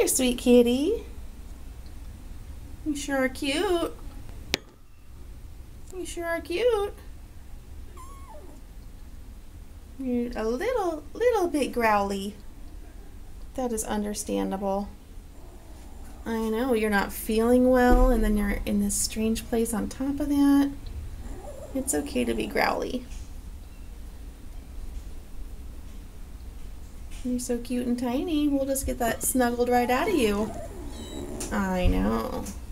sweet kitty. You sure are cute. You sure are cute. You're a little bit growly. That is understandable. I know, you're not feeling well and then you're in this strange place on top of that. It's okay to be growly. You're so cute and tiny. We'll just get that snuggled right out of you. I know.